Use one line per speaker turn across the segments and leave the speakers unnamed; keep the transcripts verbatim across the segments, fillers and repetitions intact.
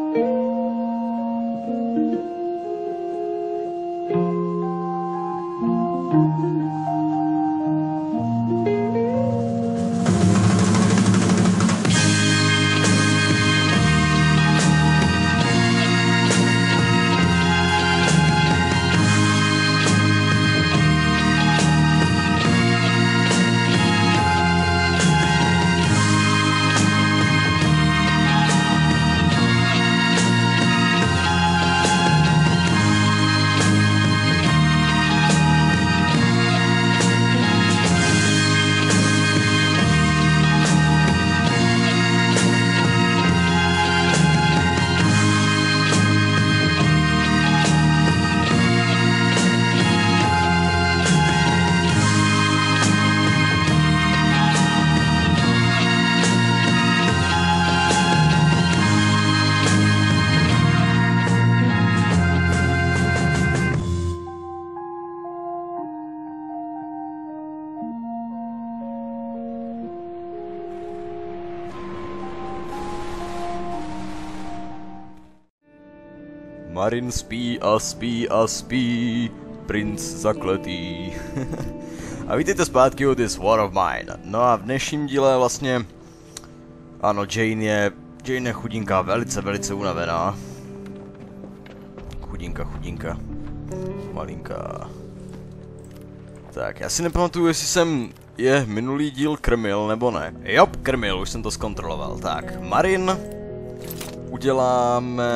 Marin spí a spí a spí, princ zakletý. A vítejte zpátky u This War of Mine. No a v dnešním díle vlastně... Ano, Jane je... Jane je chudinka, velice, velice unavená. Chudinka, chudinka. Malinká. Tak, já si nepamatuju, jestli jsem je minulý díl krmil, nebo ne. Jo, krmil, už jsem to zkontroloval. Tak, Marin... Uděláme...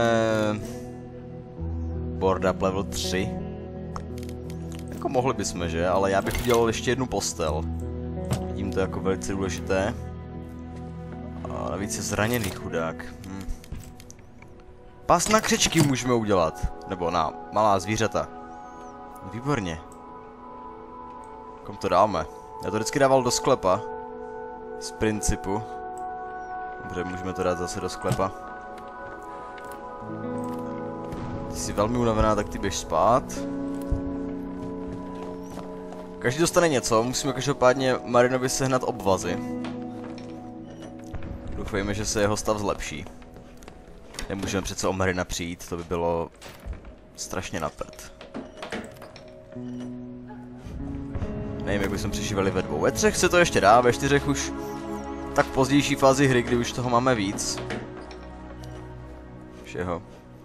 Board up level tři. Jako mohli bychom, že? Ale já bych udělal ještě jednu postel. Vidím to jako velice důležité. A navíc je zraněný chudák. Hm. Pas na křečky můžeme udělat. Nebo na malá zvířata. Výborně. Kom to dáme? Já to vždycky dával do sklepa. Z principu. Dobře, můžeme to dát zase do sklepa. Ty jsi velmi unavená, tak ty běž spát. Každý dostane něco, musíme každopádně Marinovi sehnat obvazy. Doufejme, že se jeho stav zlepší. Nemůžeme přece o Marina přijít, to by bylo strašně na prd. Nevím, jak bychom přežívali ve dvou. Ve třech se to ještě dá, ve čtyřech už tak v pozdější fázi hry, kdy už toho máme víc. Všeho.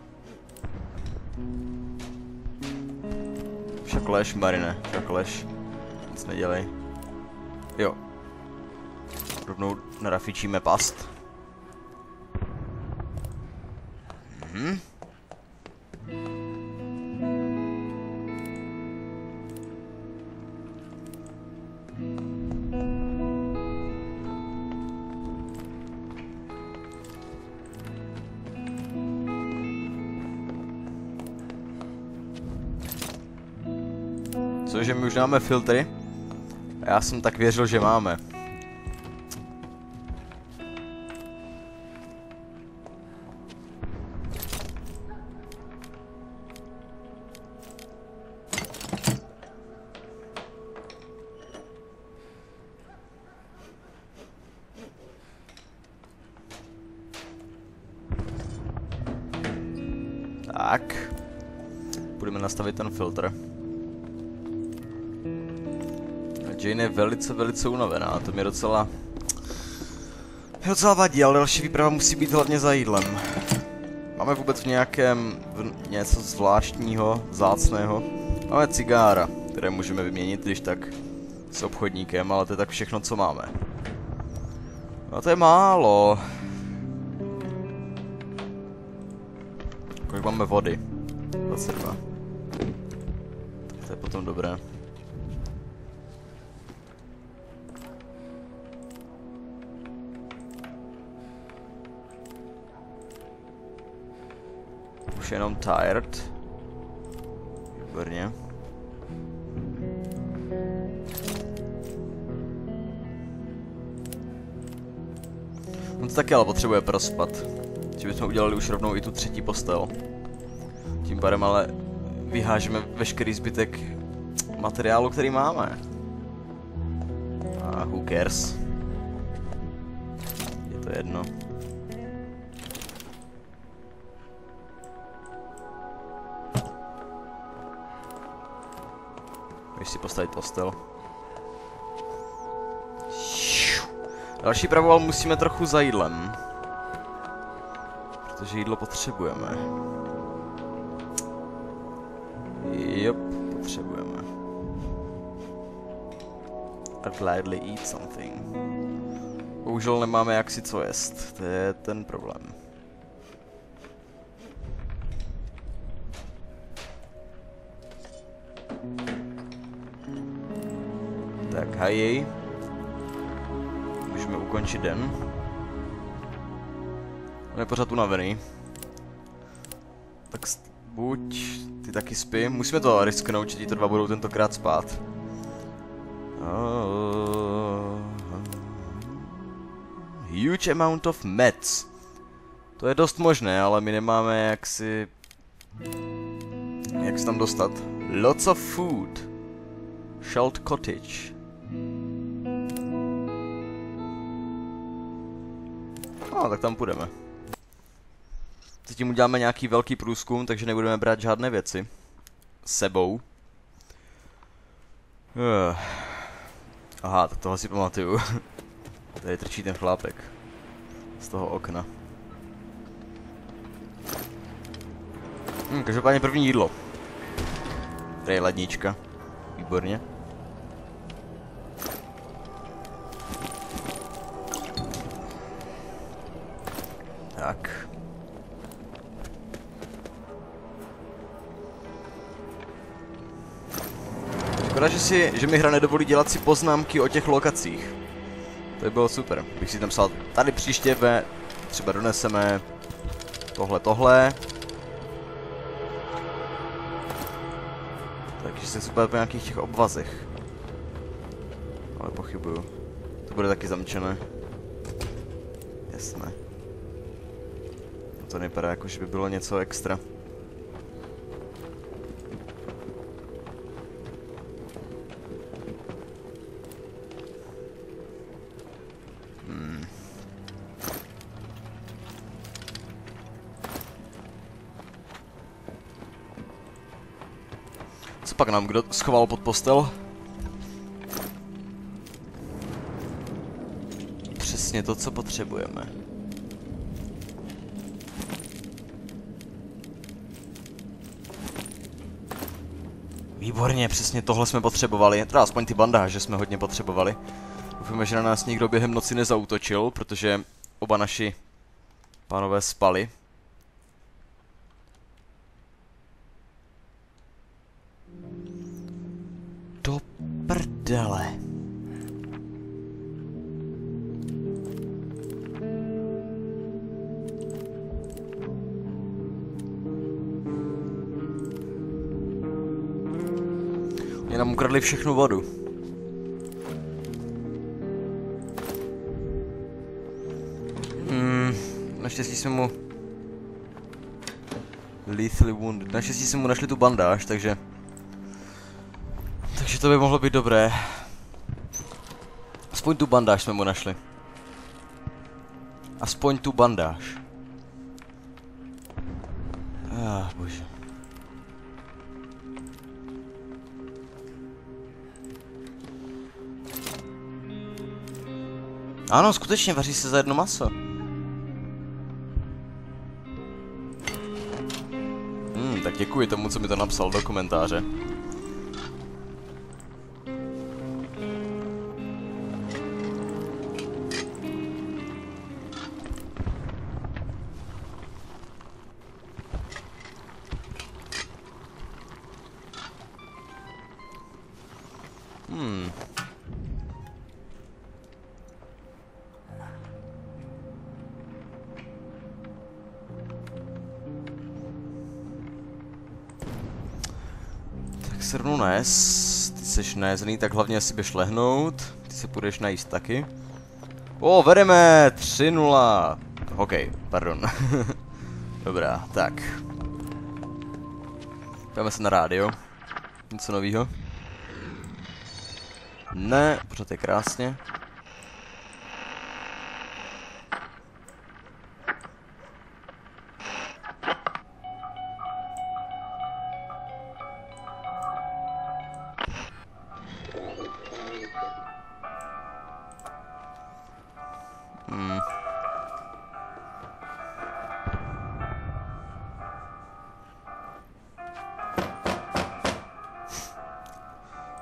Však lež, Marine, však lež. Nic nedělej. Jo. Rovnou narafičíme past. Mhm. Cože, my už máme filtry? A já jsem tak věřil, že máme. Tak. Budeme nastavit ten filtr. Jane je velice, velice unavená, to mě docela... mě docela vadí, ale další výprava musí být hlavně za jídlem. Máme vůbec v nějakém... V něco zvláštního, vzácného? Máme cigára, které můžeme vyměnit, když tak s obchodníkem, ale to je tak všechno, co máme. No to je málo. Kolik máme vody? dvacet dva. To je potom dobré. Už jenom tired. Výborně. On to taky ale potřebuje prospat. Že bychom udělali už rovnou i tu třetí postel. Tím pádem ale vyhážeme veškerý zbytek materiálu, který máme. A who cares? Je to jedno. Můžeš si postavit postel. Další pravoval musíme trochu za jídlem. Protože jídlo potřebujeme. Jop, potřebujeme. I'd gladly eat something. Bohužel nemáme jak si co jest, to je ten problém. Tak, hajej. Můžeme ukončit den. On je pořád unavený. Tak buď ty taky spí. Musíme to risknout, že ti to dva budou tentokrát spát. Oh. Huge amount of meds. To je dost možné, ale my nemáme jak si... Jak se tam dostat. Lots of food. Shalt cottage. No, tak tam půjdeme. Zatím uděláme nějaký velký průzkum, takže nebudeme brát žádné věci s sebou. Uh. Aha, tak toho si pamatuju. Tady trčí ten chlápek. Z toho okna. Hm, každopádně první jídlo. Tady je lednička. Výborně. Tak. Škoda, že, si, že mi hra nedovolí dělat si poznámky o těch lokacích. To by bylo super. Bych si tam psal, tady příště ve, třeba doneseme tohle, tohle. Takže se chci po nějakých těch obvazech. Ale pochybuju. To bude taky zamčené. Jasné. To nevypadá jako, že by bylo něco extra. Hmm. Co pak nám kdo schoval pod postel? Přesně to, co potřebujeme. Výborně, přesně tohle jsme potřebovali. Teda aspoň ty bandáže jsme hodně potřebovali. Doufáme, že na nás nikdo během noci nezautočil, protože oba naši pánové spali. Do prdele. Oni nám ukradli všechnu vodu. Hmm, naštěstí jsme mu... Lethally wounded. Naštěstí jsme mu našli tu bandáž, takže... Takže to by mohlo být dobré. Aspoň tu bandáž jsme mu našli. Aspoň tu bandáž. Ah, bože. Ano, skutečně vaří se za jedno maso. Hmm, tak děkuji tomu, co mi to napsal do komentáře. Hmm. Tak se rovnou najes. Ty seš najezený, tak hlavně asi běž lehnout. Ty se půjdeš najíst taky. O, vedeme! tři nula. OK, pardon. Dobrá, tak. Jdeme se na rádio. Něco novýho? Ne, pořád je krásně.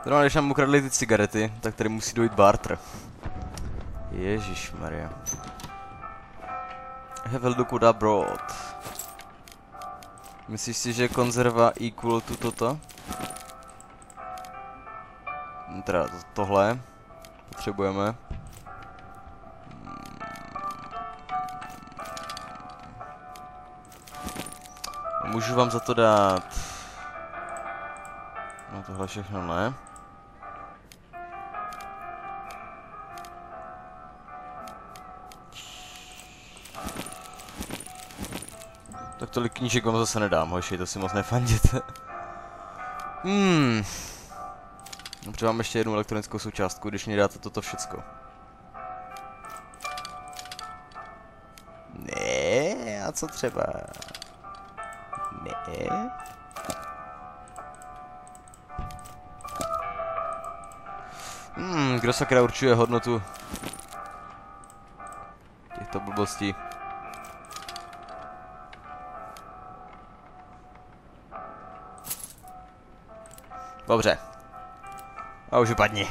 Teda, když nám ukradli ty cigarety, tak tady musí dojít barter. Ježišmarja. Have a look what I brought. Myslíš si, že konzerva equal to toto? Teda to, tohle potřebujeme. Můžu vám za to dát. No tohle všechno ne. Tak tolik knížek vám zase nedám, hoši, to si moc nefanděte. Hmm. Dobře, mám ještě jednu elektronickou součástku, když mi dáte toto všecko. Ne, a co třeba? Ne. Hmm, kdo sakra určuje hodnotu těchto blbostí? Dobře. A už vypadni.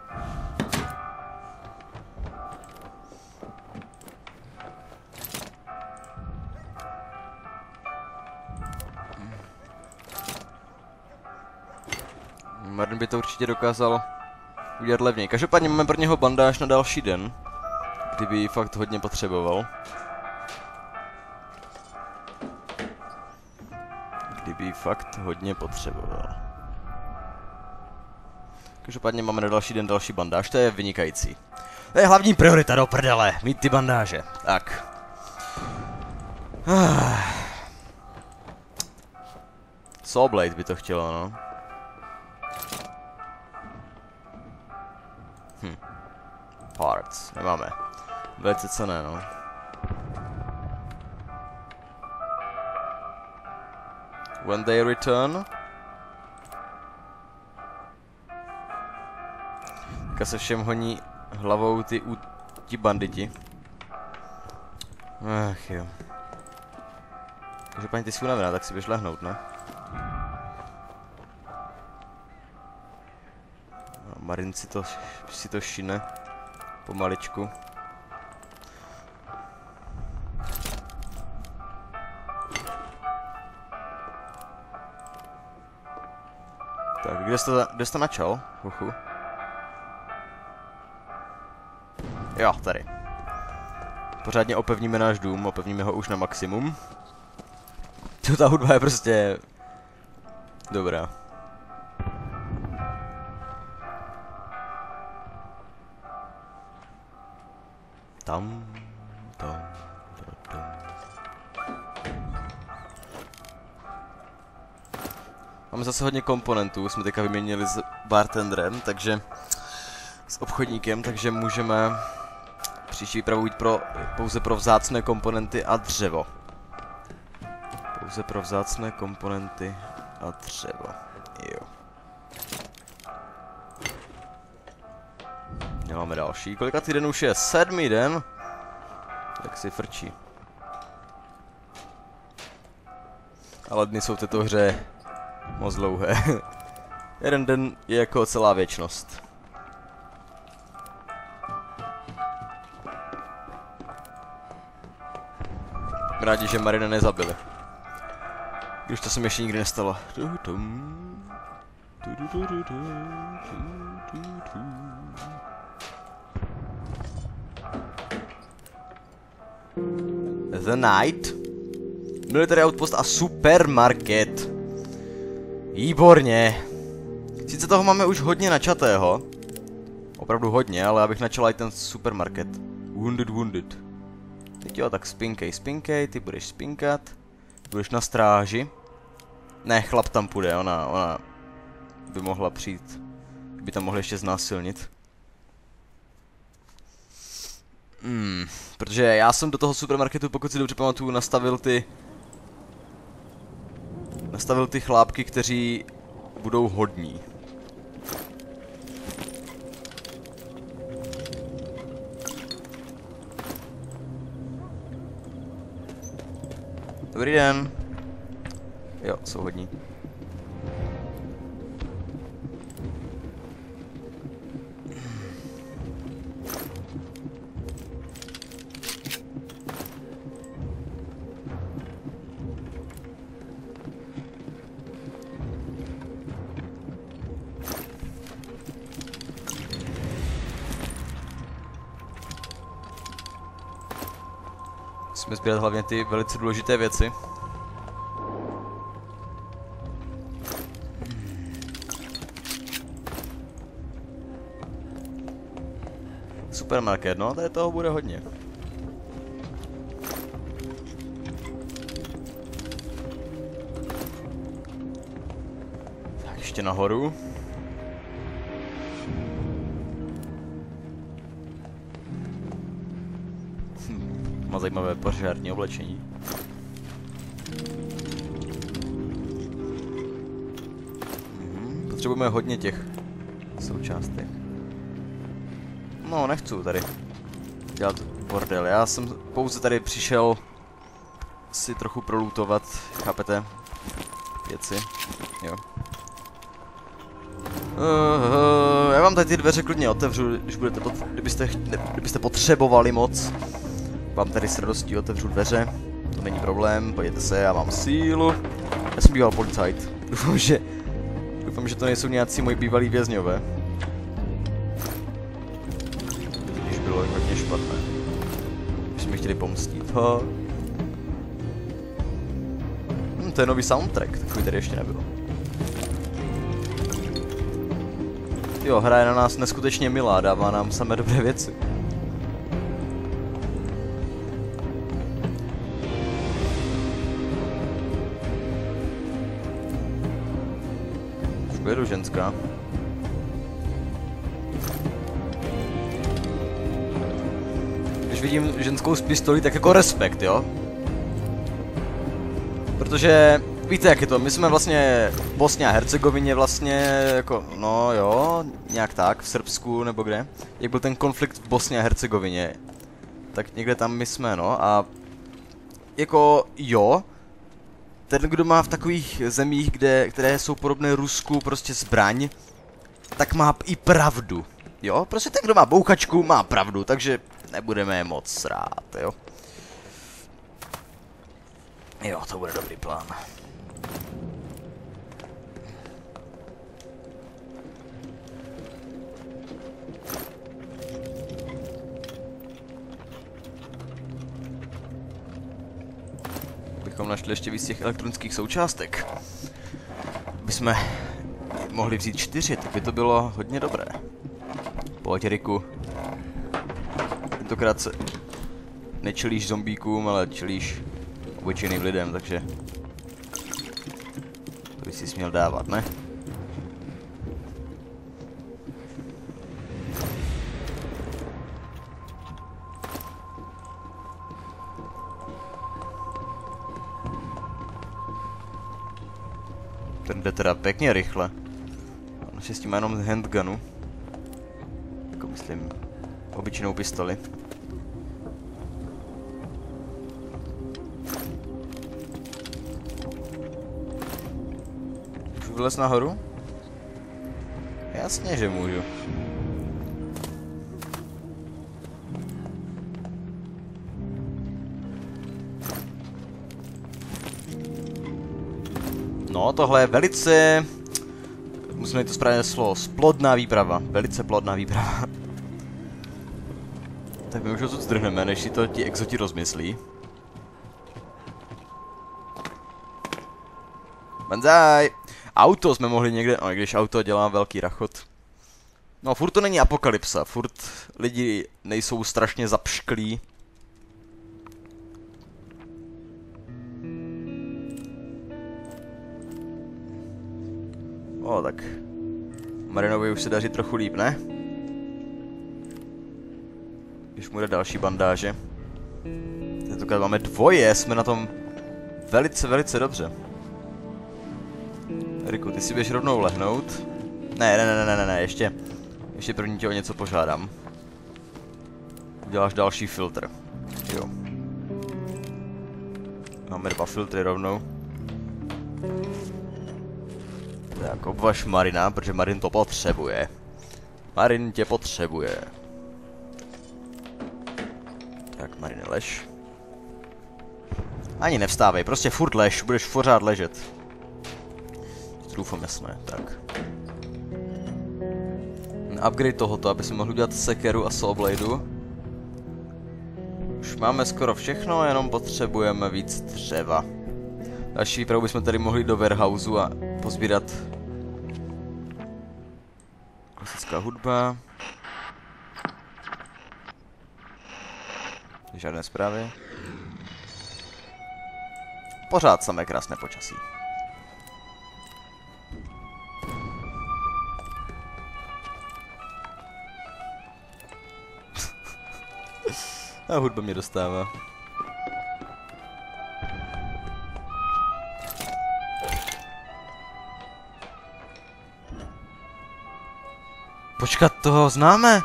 Martin by to určitě dokázal udělat levněji. Každopádně máme pro něho bandáž na další den, kdyby ji fakt hodně potřeboval. Kdyby ji fakt hodně potřeboval. Každopádně máme na další den další bandáž, to je vynikající. To je hlavní priorita do prdele, mít ty bandáže. Tak. Sawblade by to chtělo, no. Hm. Parts, nemáme. Velice cenné, no. When they return. Teďka se všem honí hlavou ty, u, ti banditi. Ach jo. Takže paní, ty jsi unavená, tak si běž lehnout, ne? Marin si to, si to šine pomaličku. Tak, kde jsi to, kde jsi to načal, huchu? Jo, tady. Pořádně opevníme náš dům, opevníme ho už na maximum. Ta hudba je prostě dobrá. Tam, tam, tam, tam. Máme zase hodně komponentů, jsme teďka vyměnili s bartenderem, takže s obchodníkem, takže můžeme příští výpravu jít pro, pouze pro vzácné komponenty a dřevo. Pouze pro vzácné komponenty a dřevo. Jo. Nemáme další. Kolikátý den už je? Sedmý den? Tak si frčí. Ale dny jsou v této hře moc dlouhé. Jeden den je jako celá věčnost. Rádi, že Marina nezabili. Když to se mi ještě nikdy nestalo. The Night. Military Outpost a supermarket. Výborně. Sice toho máme už hodně načatého. Opravdu hodně, ale abych načal i ten supermarket. Wounded, wounded. Teď jo, tak spinkej, spinkej, ty budeš spinkat. Budeš na stráži. Ne, chlap tam půjde, ona, ona by mohla přijít. By tam mohli ještě znásilnit. Hmm, protože já jsem do toho supermarketu, pokud si dobře pamatuju, nastavil ty... Nastavil ty chlápky, kteří budou hodní. Dobrý den. Jo, jsou hodní. Musíme sbírat hlavně ty velice důležité věci. Supermarket, no, tady toho bude hodně. Tak ještě nahoru. Hm, má zajímavé požární oblečení. Mhm, potřebujeme hodně těch součástek. No, nechci tady dělat bordel. Já jsem pouze tady přišel si trochu prolutovat, chápete? Věci, jo. Uh, já vám tady ty dveře klidně otevřu, když budete pot, kdybyste, kdybyste potřebovali moc. Vám tady s radostí otevřu dveře, to není problém, pojďte se, já mám sílu. Já jsem býval policajt, doufám, že, doufám, že to nejsou nějací moji bývalí vězňové. Když bylo hodně špatné, když mi chtěli pomstit, ha. Hm, to je nový soundtrack, takový tady ještě nebyl. Jo, hra je na nás neskutečně milá, dává nám samé dobré věci. Už pojedu ženská. Když vidím ženskou s pistolí, tak jako respekt, jo? Protože víte, jak je to, my jsme vlastně v Bosně a Hercegovině vlastně, jako, no jo, nějak tak, v Srbsku nebo kde. Jak byl ten konflikt v Bosně a Hercegovině, tak někde tam my jsme, no, a jako, jo, ten, kdo má v takových zemích, kde, které jsou podobné Rusku, prostě zbraň, tak má i pravdu, jo, prostě ten, kdo má bouchačku, má pravdu, takže nebudeme je moc srát, jo. Jo, to bude dobrý plán. Bychom našli ještě víc těch elektronických součástek. Bychom mohli vzít čtyři, tak by to bylo hodně dobré. Pojď, Riku. Tentokrát se nečelíš zombíkům, ale čelíš obyčejným lidem, takže to bys si směl dávat, ne? Ten jde teda pěkně rychle. Naštěstí má jenom handgunu. Jako myslím, obyčejnou pistoli. Můžu vylez nahoru? Jasně, že můžu. No, tohle je velice... Musím najít to správné slovo. Plodná výprava. Velice plodná výprava. Tak my už odsud zdrhneme, než si to ti exoti rozmyslí. Banzai! Auto jsme mohli někde... No, když auto dělá velký rachot. No, furt to není apokalypsa. Furt lidi nejsou strašně zapšklí. O, tak Marinovi už se daří trochu líp, ne? Když mu jde další bandáže. Tentokrát máme dvoje, jsme na tom velice, velice dobře. Riku, ty si běž rovnou lehnout. Ne, ne, ne, ne, ne, ne, ještě. Ještě první tě o něco požádám. Uděláš další filtr. Jo. Máme dva filtry rovnou. Tak, obvaž Marina, protože Marin to potřebuje. Marin tě potřebuje. Tak, Marine, lež. Ani nevstávej, prostě furt lež, budeš pořád ležet. Doufám, jasné, tak. Upgrade tohoto, aby jsme mohli udělat sekeru a sawbladeu. Už máme skoro všechno, jenom potřebujeme víc dřeva. Další výpravu bychom tady mohli do warehouseu a pozbírat klasická hudba. Žádné zprávy. Pořád samé krásné počasí. A hudba mě dostává. Počkat, toho známe?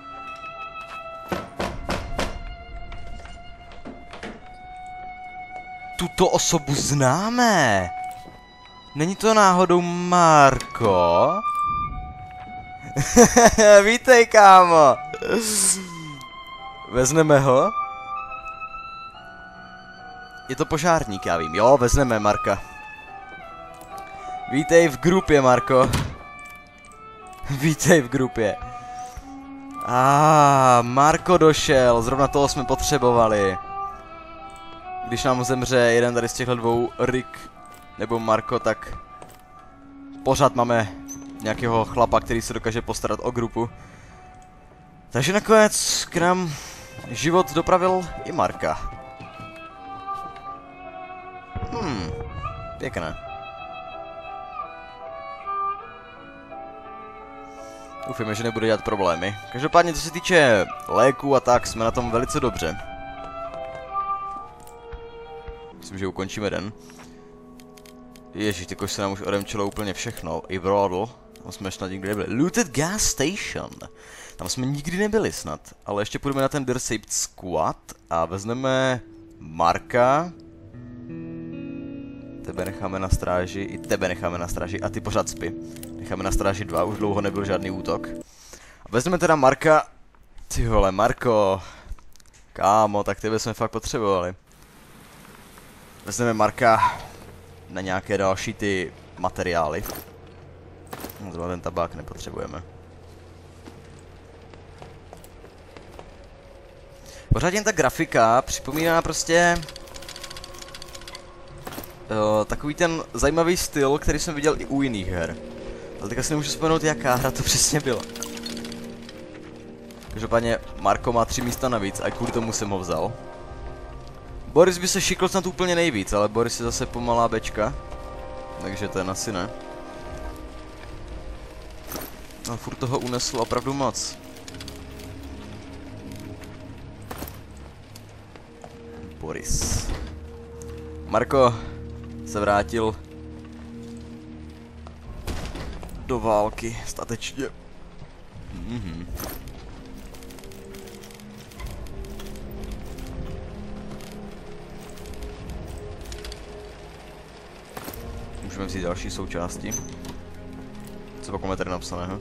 Tuto osobu známe. Není to náhodou Marko? Vítej, kámo. Vezmeme ho? Je to požárník, já vím. Jo, vezmeme Marka. Vítej v grupě, Marko. Vítej v grupě. A ah, Marko došel, zrovna toho jsme potřebovali. Když nám zemře jeden tady z těchto dvou, Rick nebo Marko, tak pořád máme nějakého chlapa, který se dokáže postarat o grupu. Takže nakonec k nám život dopravil i Marka. Hmm, pěkné. Doufujeme, že nebude dělat problémy. Každopádně, co se týče léků a tak, jsme na tom velice dobře. Myslím, že ukončíme den. Ježíš, tykož se nám už odemčilo úplně všechno. I Brodl. Tam jsme snad nikdy nebyli. Looted Gas Station. Tam jsme nikdy nebyli snad. Ale ještě půjdeme na ten Dersaped Squad a vezmeme Marka. Tebe necháme na stráži, i tebe necháme na stráži a ty pořád spí. Necháme na stráži dva, už dlouho nebyl žádný útok. A vezmeme teda Marka. Ty vole, Marko. Kámo, tak tebe jsme fakt potřebovali. Vezmeme Marka na nějaké další ty materiály. No, zrovna ten tabák nepotřebujeme. Pořád jen ta grafika připomíná prostě uh, takový ten zajímavý styl, který jsem viděl i u jiných her. Ale teďka si nemůžu vzpomenout, jaká hra to přesně byla. Každopádně Marko má tři místa navíc a kvůli tomu jsem ho vzal. Boris by se šikl snad úplně nejvíc, ale Boris je zase pomalá bečka. Takže ten asi ne. Ale furt toho unesl opravdu moc. Boris. Marko se vrátil do války statečně. Mhm. Můžeme vzít další součásti. Co pak máme tady napsaného?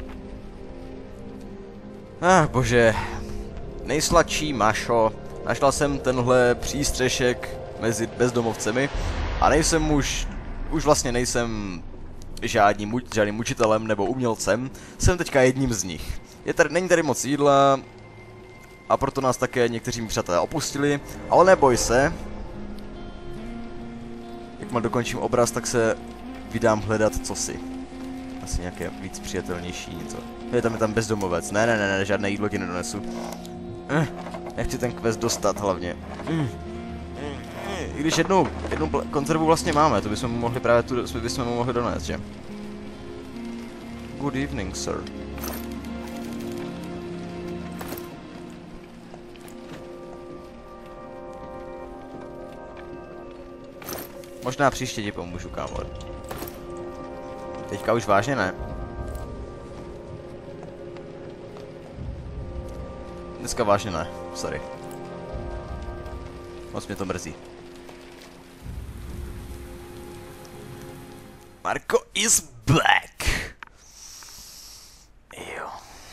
Ach bože. Nejsladší mašo. Našla jsem tenhle přístřešek mezi bezdomovcemi a nejsem už, už vlastně nejsem žádný, muč, žádným učitelem nebo umělcem, jsem teďka jedním z nich. Je tady, není tady moc jídla a proto nás také někteří přátelé opustili, ale neboj se. Jakmile dokončím obraz, tak se vydám hledat cosi. Asi nějaké víc přijatelnější něco. Je tam je tam bezdomovec, ne, ne, ne, ne, žádné jídlo ti nedonesu. Eh. Nechci ten quest dostat hlavně. Mm. Mm. I když jednu, jednu konzervu vlastně máme, to bychom mu mohli právě tu, bychom mu mohli donést, že? Good evening, sir. Možná příště ti pomůžu, kámo. Teďka už vážně ne. Dneska vážně ne, sorry. Moc mě to mrzí. Marko is back! Jo.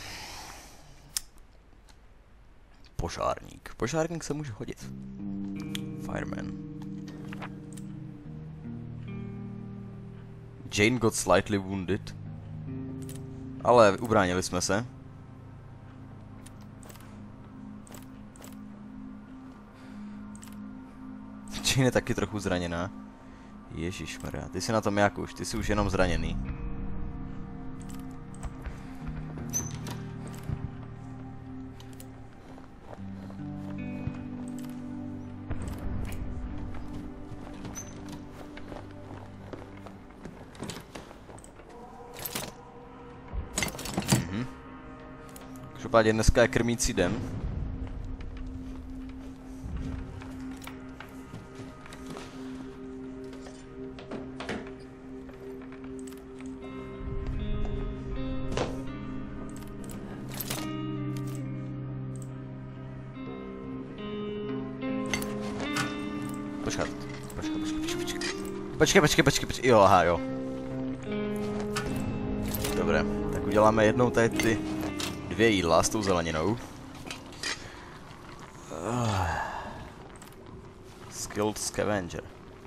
Požárník. Požárník se může hodit. Fireman. Jane got slightly wounded. Ale ubránili jsme se. Jane je taky trochu zraněná. Ježišmarja, ty jsi na tom jak už? Ty jsi už jenom zraněný. Mhm. Každopádně dneska je krmící den. Počkat, počkat, počkat, počkat, počkat, počkat, počkat, počkat, jo, aha, jo. Dobré, tak uděláme jednou tady ty dvě jídla s tou zeleninou. Uh, skilled scavenger.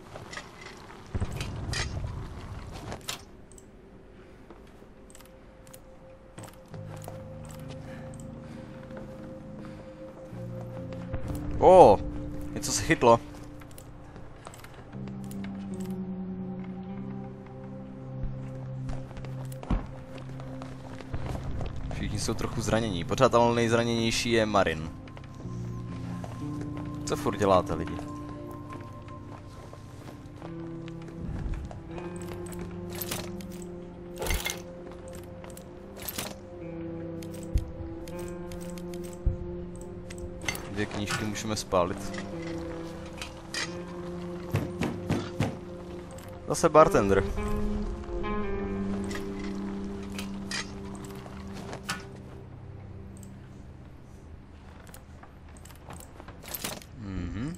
O, oh, něco se chytlo. Všichni jsou trochu zranění. Pořád ale nejzraněnější je Marin. Co furt děláte, lidi? Dvě knížky můžeme spálit. Zase bartender. Mhm.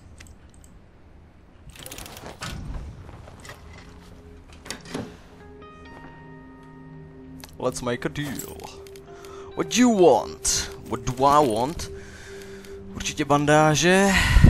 Let's make a deal. What do you want? What do I want? Určitě bandáže.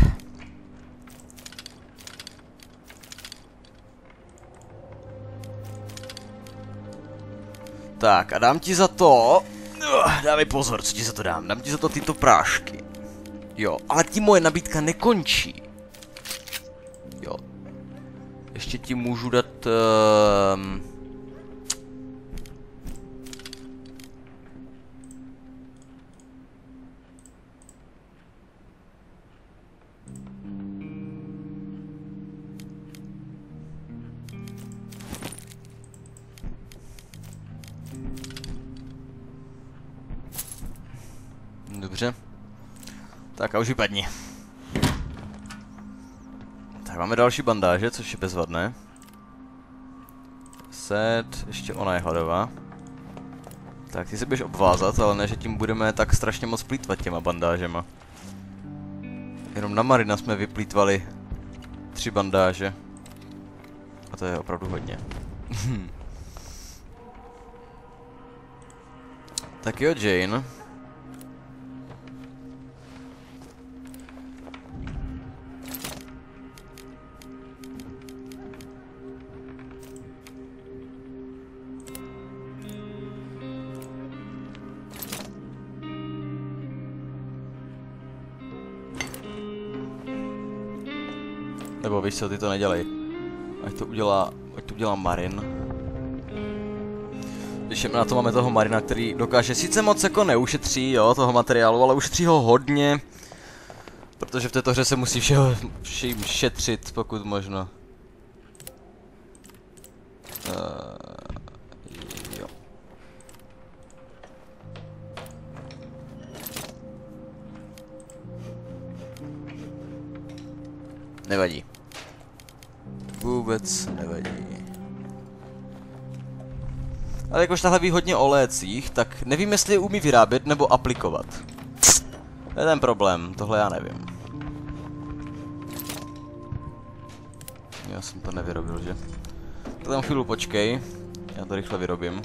Tak a dám ti za to... Dávej pozor, co ti za to dám. Dám ti za to tyto prášky. Jo, ale ti moje nabídka nekončí. Jo. Ještě ti můžu dát... Um... Dobře. Tak a už vypadni. Tak máme další bandáže, což je bezvadné. Set, ještě ona je hladová. Tak ty se běž obvázat, ale ne, že tím budeme tak strašně moc plýtvat těma bandážema. Jenom na Marina jsme vyplýtvali tři bandáže. A to je opravdu hodně. Tak jo, Jane. Nebo víš co, ty to nedělej. Ať to udělá, ať to udělá Marin. Když na to máme toho Marina, který dokáže sice moc jako neušetří, jo, toho materiálu, ale ušetří ho hodně. Protože v této hře se musí všeho, vším šetřit, pokud možno. Uh, jo. Nevadí. Vůbec nevadí. Ale jakož tahle ví hodně o lécích, tak nevím, jestli je umí vyrábět nebo aplikovat. To je ten problém, tohle já nevím. Já jsem to nevyrobil, že? Tak tam chvíli počkej, já to rychle vyrobím.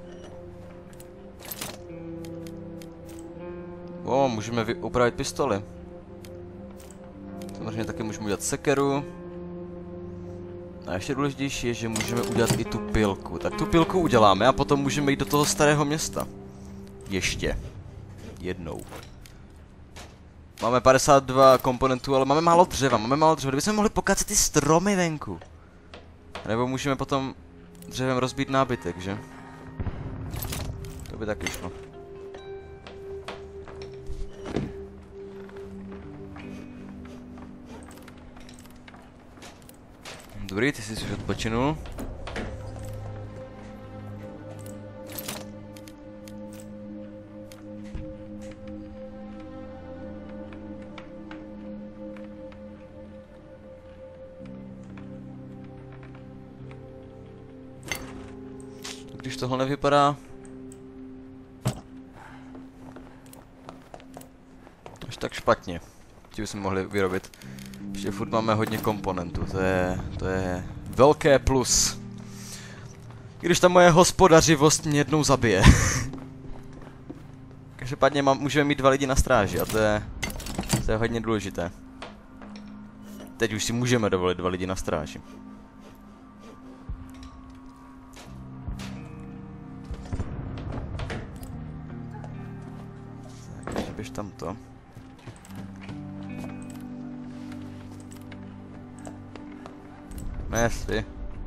O, můžeme upravit pistoli. Samozřejmě taky můžeme udělat sekeru. A ještě důležitější je, že můžeme udělat i tu pilku. Tak tu pilku uděláme a potom můžeme jít do toho starého města. Ještě. Jednou. Máme padesát dva komponentů, ale máme málo dřeva, máme málo dřeva. Kdybychom mohli pokácet ty stromy venku. Nebo můžeme potom dřevem rozbít nábytek, že? To by taky šlo. Dobrý, ty jsi už odpočinul. Když tohle nevypadá až tak špatně, tím bychom mohli vyrobit. Ještě furt máme hodně komponentů, to je, to je velké plus. Když ta moje hospodařivost mě jednou zabije. Každopádně mám, můžeme mít dva lidi na stráži a to je, to je hodně důležité. Teď už si můžeme dovolit dva lidi na stráži. Tak, ještě běž tamto. Jestli.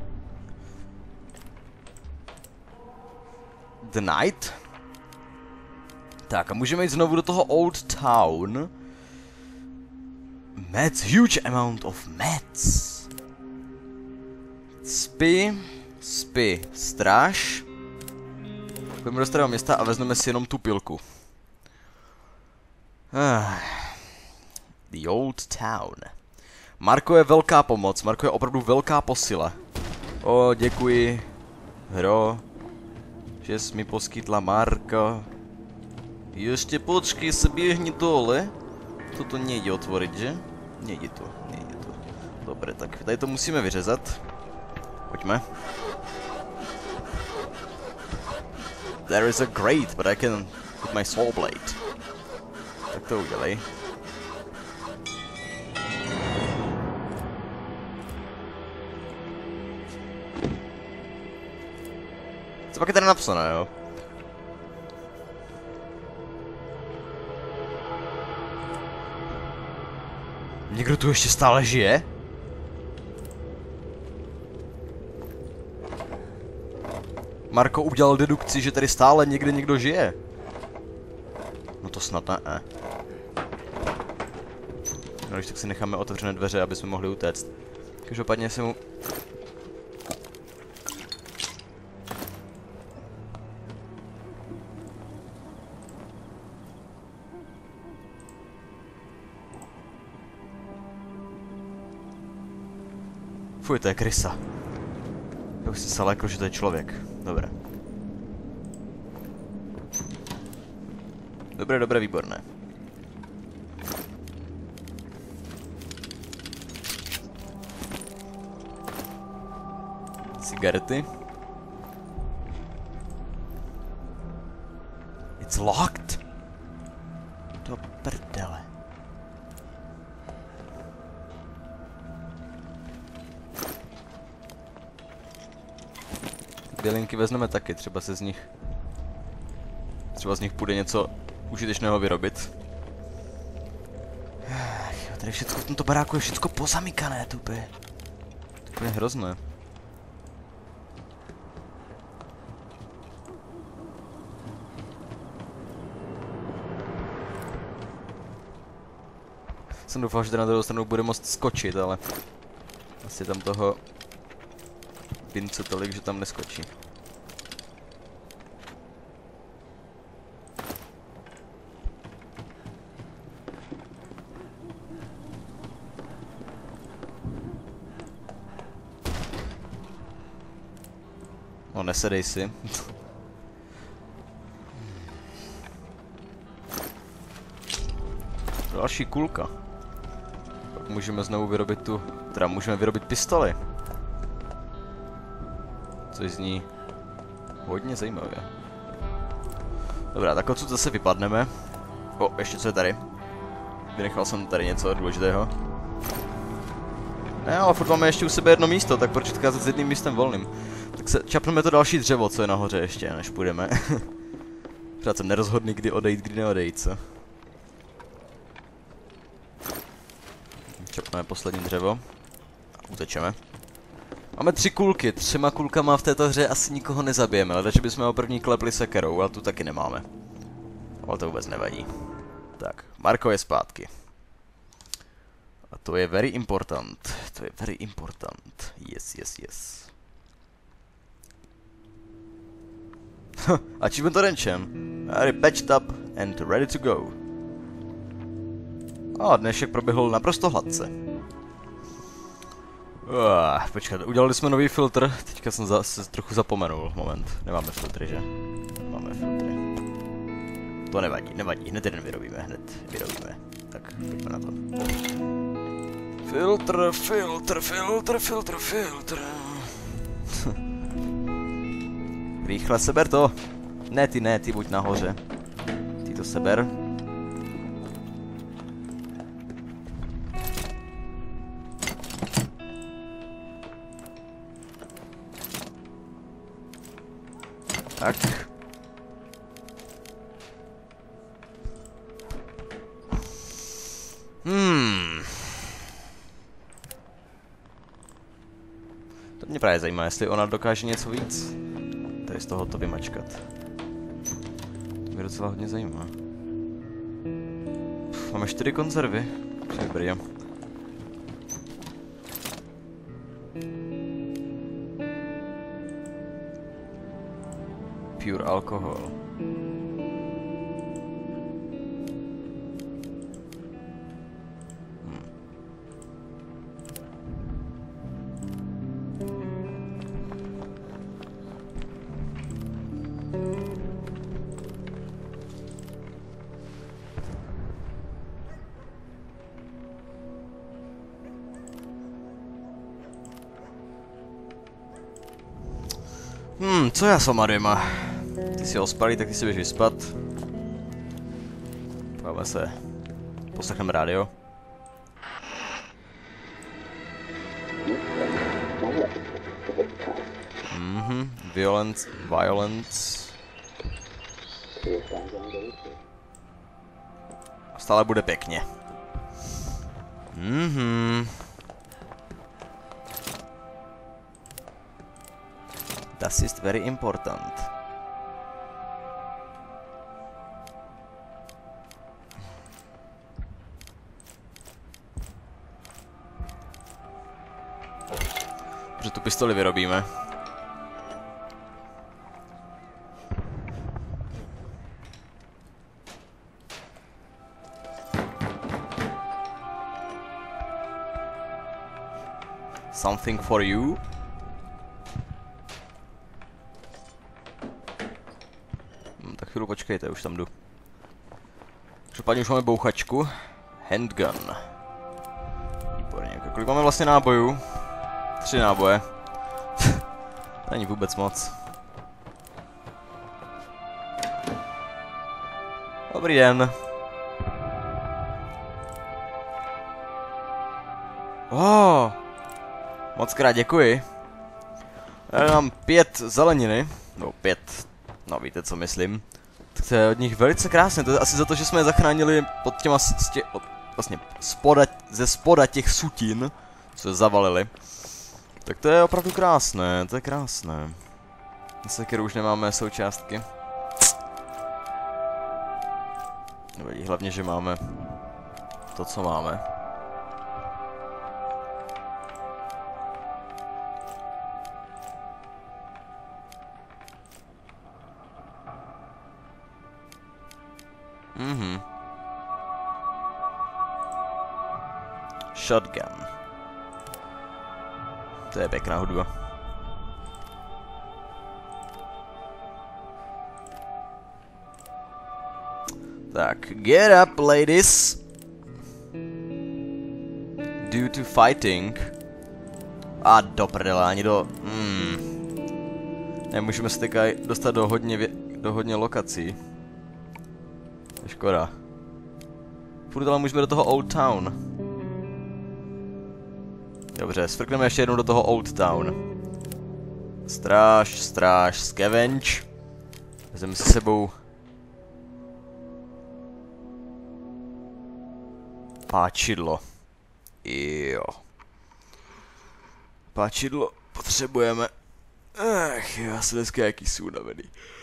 The Night. Tak a můžeme jít znovu do toho Old Town. Meds, huge amount of meds. Spy, spy, stráž. Půjdeme do starého města a vezmeme si jenom tu pilku. Ah. The Old Town. Marko je velká pomoc, Marko je opravdu velká posila. O, děkuji, hro, že jsi mi poskytla Marka. Ještě počkej se, běhni dole. Toto nejde otvorit, že? Nejde to, nejde to. Dobré, tak tady to musíme vyřezat. Pojďme. There is a grate, but I can put my saw blade. Tak to udělej. Co pak je tady napsané, jo? Někdo tu ještě stále žije? Marko udělal dedukci, že tady stále někde někdo žije. No to snad ne. No když tak si necháme otevřené dveře, aby jsme mohli utéct. Každopádně se mu... Fuj, to je krysa. Já už si se lekl, že to je člověk. Dobré. Dobré, dobré, výborné. Cigarety. It's locked. Do prdele. Bělinky vezmeme taky, třeba se z nich... Třeba z nich půjde něco užitečného vyrobit. Jo, tady všechno v tomto baráku je všechno pozamykané, tupě. To je hrozné. Jsem doufal, že na druhou stranu bude moct skočit, ale... Asi tam toho... Pince tolik, že tam neskočí. No, nesedej si. Další kulka. Pak můžeme znovu vyrobit tu... Teda můžeme vyrobit pistoli. Což zní hodně zajímavě. Dobrá, tak odsud zase vypadneme. O, ještě co je tady? Vynechal jsem tady něco důležitého. Ne, ale furt máme ještě u sebe jedno místo, tak proč odcházet s jedním místem volným? Tak se čapneme to další dřevo, co je nahoře ještě, než půjdeme. Pořád jsem nerozhodný, kdy odejít, kdy neodejít, co? Čopneme poslední dřevo. A utečeme. Máme tři kulky, třema kulkama v této hře asi nikoho nezabijeme, ale že bychom ho první klepli sekerou, ale tu taky nemáme. Ale to vůbec nevadí. Tak, Marko je zpátky. A to je very important. To je very important. Yes, yes, yes. Achievement orančem. Are patched up and ready to go. A dnešek proběhl naprosto hladce. Uh, počkat, udělali jsme nový filtr, teďka jsem za, se trochu zapomenul, moment, nemáme filtry, že? Máme filtry. To nevadí, nevadí, hned jeden vyrobíme, hned vyrobíme. Tak, pojďme na to. Filtr, filtr, filtr, filtr, filtr. Rychle seber to. Ne ty, ne ty, buď nahoře. Ty to seber. Tak. Hmm. To mě právě zajímá, jestli ona dokáže něco víc. Tady z toho to vymačkat. To mě docela hodně zajímá. Pff, máme čtyři konzervy. Dobrý. Pure alkohol. Hmm. Hmm, co já s váma dvěma? Ty si ho spalí, tak ty si běž vyspat. Pojďme se. Poslechneme rádio. Mhm, violence, violence. Stále bude pěkně. Mhm. Das ist very important. Že tu pistoli vyrobíme. Something for you. Hm, tak chvíli počkejte, už tam jdu. Případně už máme bouchačku. Handgun. Výborně. Kolik máme vlastně nábojů? Tři náboje. Není vůbec moc. Dobrý den. Oh, moc krát děkuji. Já mám pět zeleniny. No pět. No víte, co myslím. Tak to je od nich velice krásné. To je asi za to, že jsme je zachránili pod těma stě, od, vlastně spoda, ze spoda těch sutin, co je zavalili. Tak to je opravdu krásné, to je krásné. Na sekeru už nemáme součástky. Nevadí, hlavně, že máme to, co máme. Mhm. Shotgun. To je pěkná hudba. Tak, get up, ladies. Due to fighting. A do prdele, ani do... Hmm. Nemůžeme se teďka dostat do hodně, vě... do hodně lokací. To je škoda. Furt ale můžeme do toho Old Town. Dobře, sfrkneme ještě jednou do toho Old Town. Stráž, stráž, scavenge. Vezmeme si sebou páčidlo. Jo. Páčidlo potřebujeme. Ach, já jsem dneska jaký jsou unavený.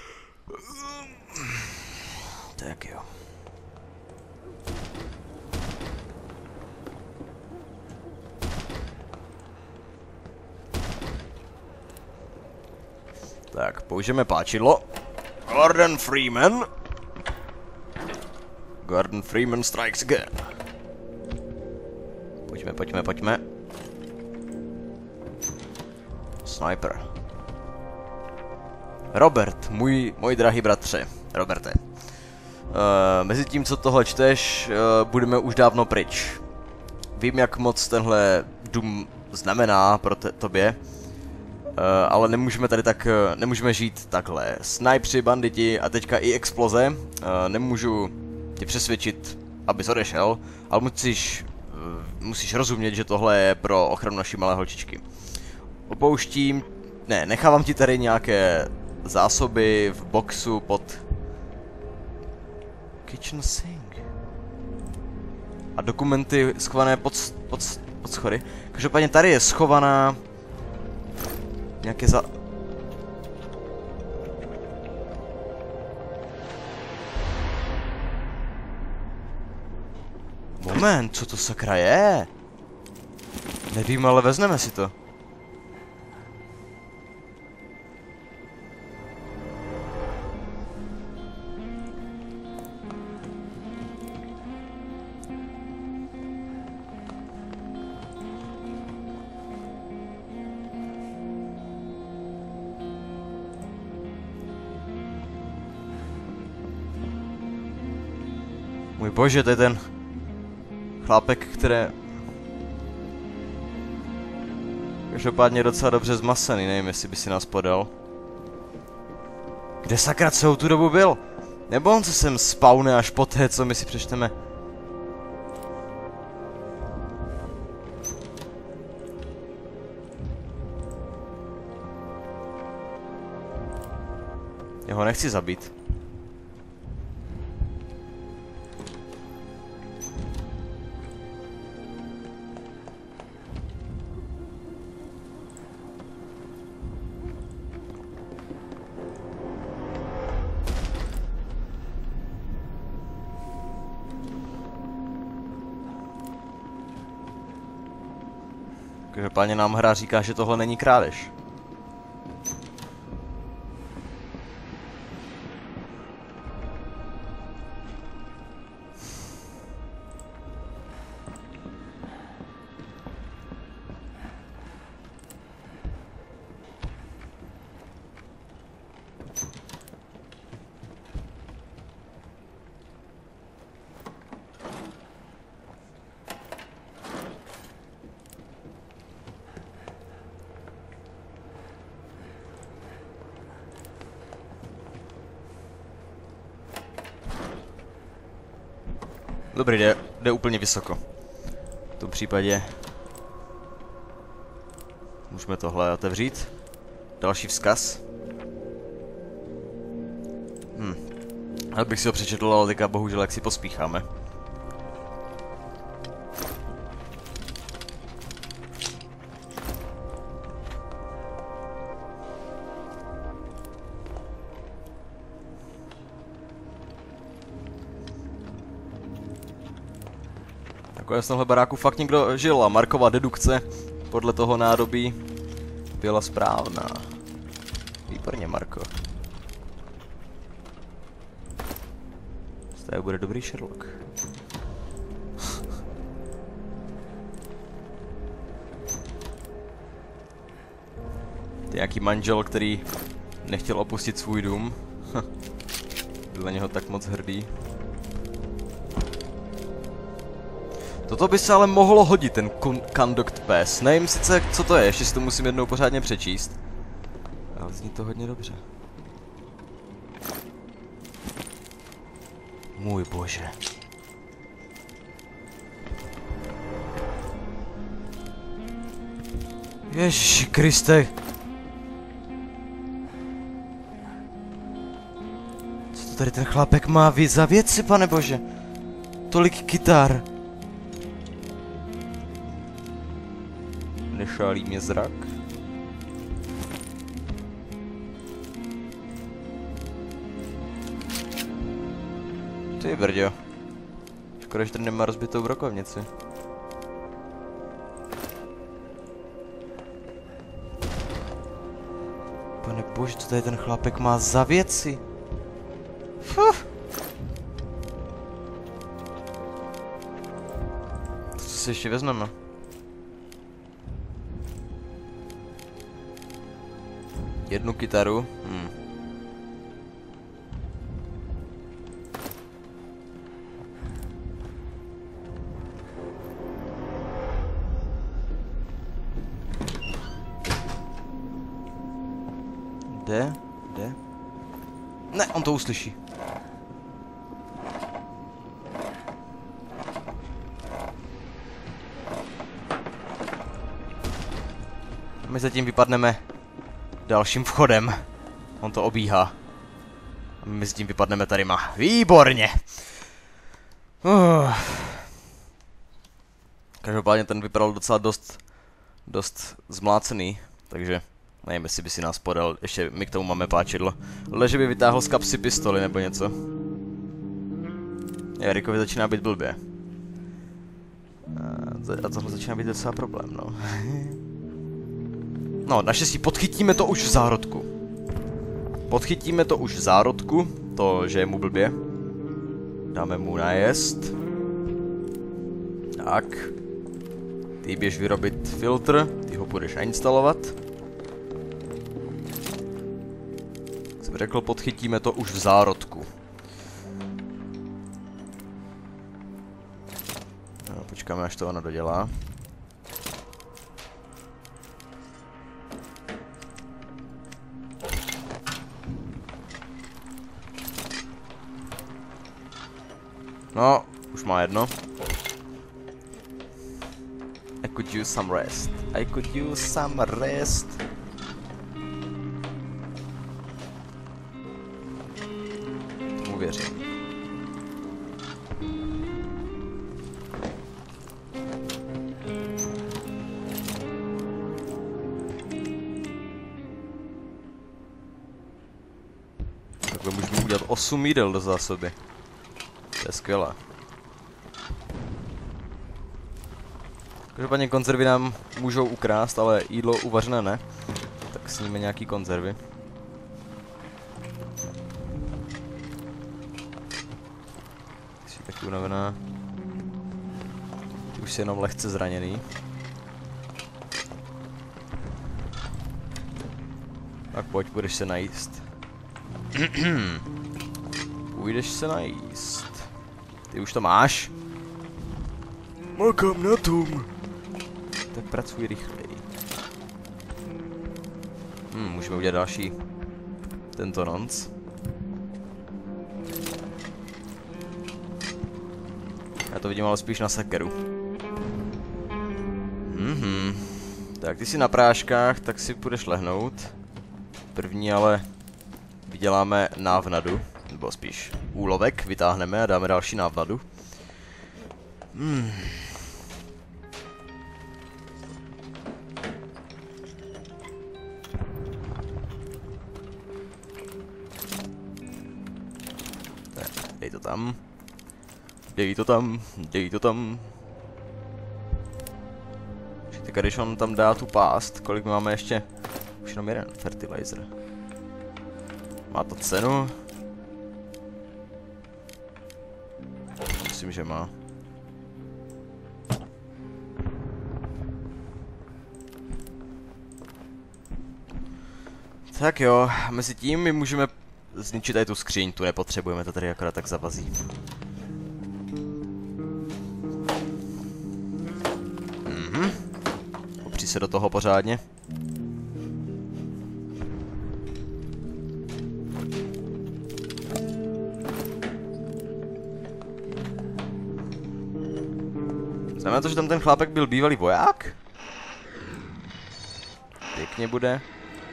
Tak jo. Tak, použijeme páčidlo. Gordon Freeman. Gordon Freeman strikes again. Pojďme, pojďme, pojďme. Sniper. Robert, můj, můj drahý bratře. Roberte. Uh, mezi tím, co tohle čteš, uh, budeme už dávno pryč. Vím, jak moc tenhle dům znamená pro te tobě. Uh, ale nemůžeme tady tak, uh, nemůžeme žít takhle. Snipři, banditi a teďka i exploze. Uh, nemůžu tě přesvědčit, abys odešel, ale musíš, uh, musíš rozumět, že tohle je pro ochranu naší malé holčičky. Opouštím, ne, nechávám ti tady nějaké zásoby v boxu pod kitchen sink. A dokumenty schované pod, pod, pod schody. Každopádně tady je schovaná nějaké za... Moment, co to sakra je? Nevím, ale vezmeme si to. Můj bože, to je ten chlápek, které... Každopádně docela dobře zmasený, nevím, jestli by si nás podal. Kde sakra celou tu dobu byl? Nebo on se sem spawne až poté, co my si přečteme? Já ho nechci zabít. Každopádně nám hra říká, že tohle není krádež. Dobrý, jde, jde úplně vysoko. V tom případě můžeme tohle otevřít. Další vzkaz. Hm. Já bych si ho přečetl, ale teďka bohužel jak si pospícháme. Nakonec v tomhle baráku fakt někdo žil a Markova dedukce podle toho nádobí byla správná. Výborně, Marko. Z toho bude dobrý Sherlock. Ty nějaký manžel, který nechtěl opustit svůj dům. Byl na něho tak moc hrdý. Toto by se ale mohlo hodit, ten Conduct Pass. Nevím sice, co to je, ještě si to musím jednou pořádně přečíst. Ale zní to hodně dobře. Můj bože. Ježiši Kriste. Co to tady ten chlápek má víc za věci, pane bože? Tolik kytar. Ošálí mě zrak. Ty brďo. Škoda, že tady nemá rozbitou brokovnici. Pane bože, co tady ten chlapek má za věci? Fuh. Co si ještě vezmeme? Jednu kytaru. Hmm. Jde? Jde? Ne, on to uslyší. My zatím vypadneme dalším vchodem. On to obíhá. A my s tím vypadneme tadyma. Výborně! Uh. Každopádně ten vypadal docela dost, dost zmlácený, takže nevím, jestli by si nás podal. Ještě my k tomu máme páčidlo. Ale že by vytáhl z kapsy pistoli nebo něco. Erikovi začíná být blbě. A tohle začíná být docela problém, no. No, naštěstí podchytíme to už v zárodku. Podchytíme to už v zárodku, to, že je mu blbě. Dáme mu najest. Tak. Ty běž vyrobit filtr, ty ho budeš nainstalovat. Jak jsem řekl, podchytíme to už v zárodku. No, počkáme, až to ono dodělá. No, už má jedno. I could use some rest. I could use some rest. Tomu věřím. Takhle můžeme udělat osm jídel do zásoby. To je skvělé. Každopádně konzervy nám můžou ukrást, ale jídlo uvařené ne. Tak sníme nějaký konzervy. Jsi taky unavená. Ty už jsi jenom lehce zraněný. Tak pojď, budeš se najíst. Půjdeš se najíst. Ty už to máš? Makám na tom. Tak pracuj rychleji. Hm, můžeme udělat další tento nonc. Já to vidím ale spíš na sekeru. Mhm. Tak ty jsi na práškách, tak si půjdeš lehnout. První ale vyděláme návnadu. Nebo spíš úlovek vytáhneme a dáme další návnadu. Hmm. Tak, dej to tam. Dej to tam, dej to tam. Tak když on tam dá tu pást, kolik máme ještě? Už jenom jeden fertilizer. Má to cenu? Myslím, že má. Tak jo, mezi tím my můžeme zničit tady tu skříň, tu nepotřebujeme, to tady akorát tak zavazí. Mhm. Opří se do toho pořádně. Znamená to, že tam ten chlápek byl bývalý voják? Pěkně bude.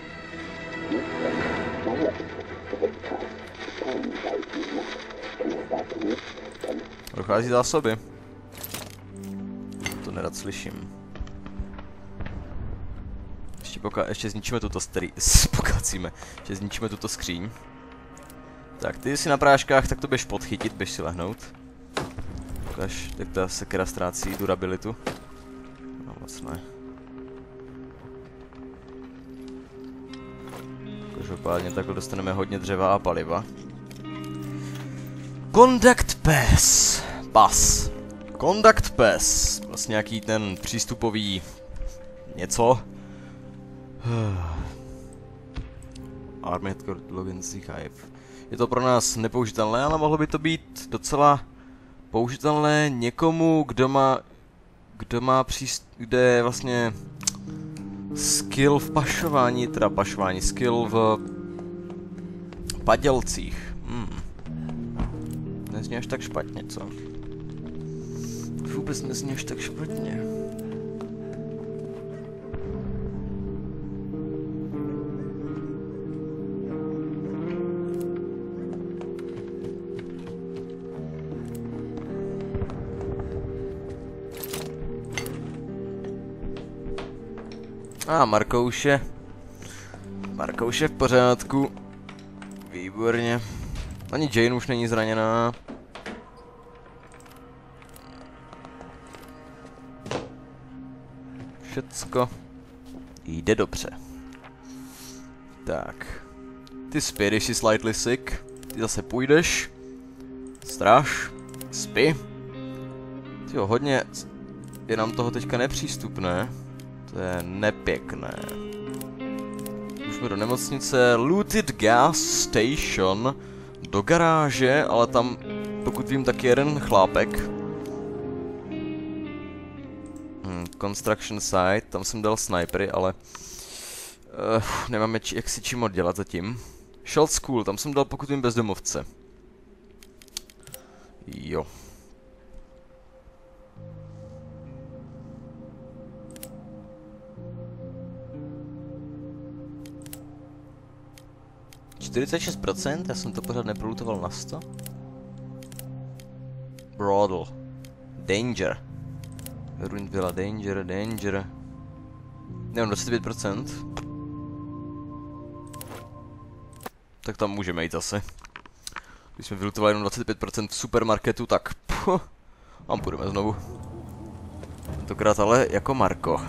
Dochází zásoby. To nerad slyším. Ještě, poka ještě zničíme tuto stry... Pokacíme. Ještě zničíme tuto skříň. Tak, ty jsi na práškách, tak to běž podchytit, běž si lehnout. Ukaž, tak ta sekera ztrácí durabilitu. No moc ne. Každopádně takhle dostaneme hodně dřeva a paliva. Conduct Pass. Pas. Conduct Pass. Vlastně nějaký ten přístupový něco. Army Logins Hive. Je to pro nás nepoužitelné, ale mohlo by to být docela použitelné někomu, kdo má, kdo má příst, kde je vlastně skill v pašování, teda pašování, skill v padělcích. Hmm. Nezní až tak špatně, co? Vůbec nezní až tak špatně. A ah, Marko už je. Marko už je v pořádku. Výborně. Ani Jane už není zraněná. Všecko jde dobře. Tak. Ty spí, když jsi slightly sick. Ty zase půjdeš. Stráž. Spí. Tyjo, hodně je nám toho teďka nepřístupné. To je nepěkné. Už jsme do nemocnice. Looted gas station. Do garáže, ale tam, pokud vím, tak je jeden chlápek. Hmm, construction site, tam jsem dal snipery, ale uh, nemáme či, jak si čím oddělat zatím. Shell school, tam jsem dal, pokud vím, bezdomovce. Jo. čtyřicet šest procent, já jsem to pořád neprolutoval na sto. Broadel. Danger. Ruined Villa, danger, danger. Nevím, dvacet pět procent. Tak tam můžeme jít zase. Když jsme vylutovali jenom dvacet pět procent v supermarketu, tak puh, tam půjdeme znovu. Tentokrát ale jako Marko.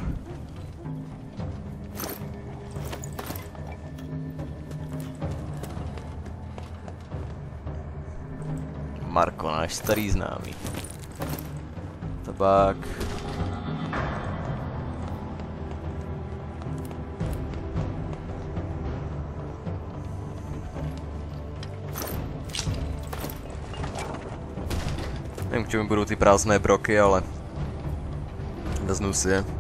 Marko, náš starý známý. Tabák. Nevím, k čemu budou ty prázdné broky, ale veznu si je.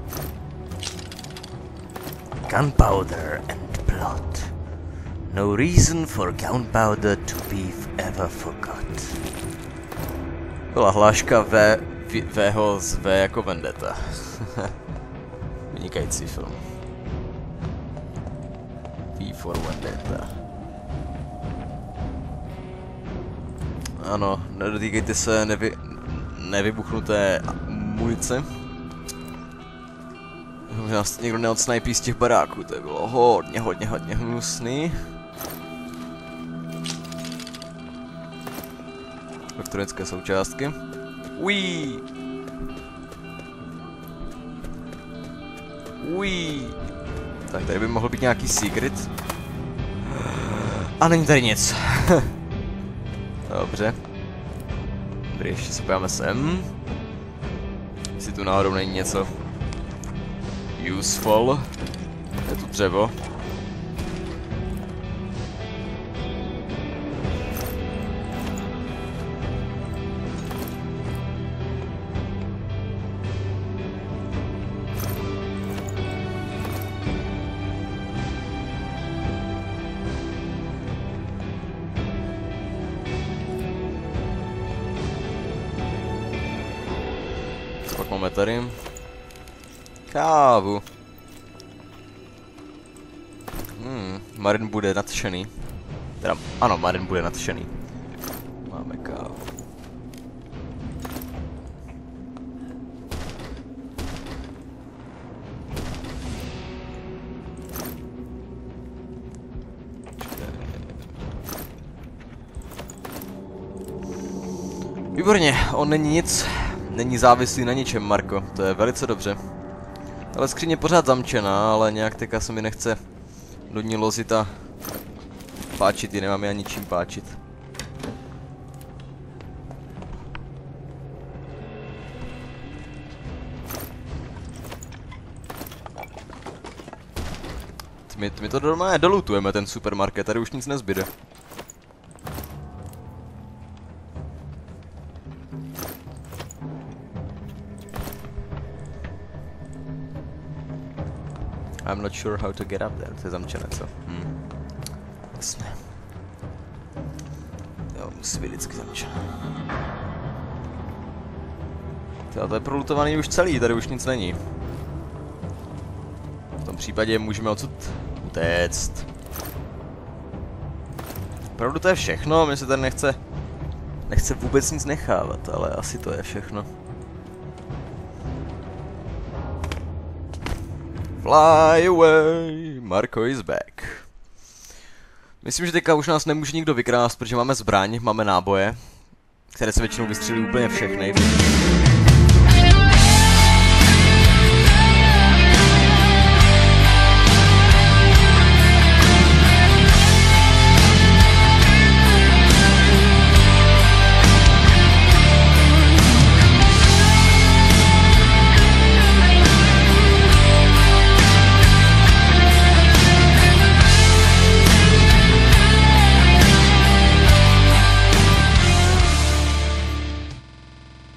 Gunpowder and blood. No reason for gunpowder to be ever forgot. Byla hláška V, v, Vho z V jako Vendetta. Vynikající film. V for Vendetta. Ano, nedotýkejte se nevy, nevybuchnuté munice. Možná někdo neodsnajpí z těch baráků, to bylo hodně, hodně, hodně hnusný. Elektronické součástky. Uí. Uí. Tak tady by mohl být nějaký secret. A není tady nic. Dobře. Dobrý, ještě se pojáme sem. Jestli tu náhodou není něco useful. Je tu dřevo. Pak máme tady kávu. Hmm, Marin bude nadšený. Teda, ano, Marin bude nadšený. Máme kávu. Výborně, on není nic, není závislý na ničem, Marko, to je velice dobře. Ale skříně pořád zamčená, ale nějak teďka se mi nechce do ní lozit a páčit ji, nemám já ničím páčit. My, my to normálně dolutujeme, ten supermarket, tady už nic nezbyde. I'm not sure how to get up there, to je zamčené, co? Hm. Jasně. Jo, musí být vždycky zamčené. To je prolutovaný už celý, tady už nic není. V tom případě můžeme odsud utéct. Opravdu to je všechno, mě se tady nechce, nechce vůbec nic nechávat, ale asi to je všechno. Fly away, Marko is back. Myslím, že teďka už nás nemůže nikdo vykrást, protože máme zbraň, máme náboje, které se většinou vystřelí úplně všechny.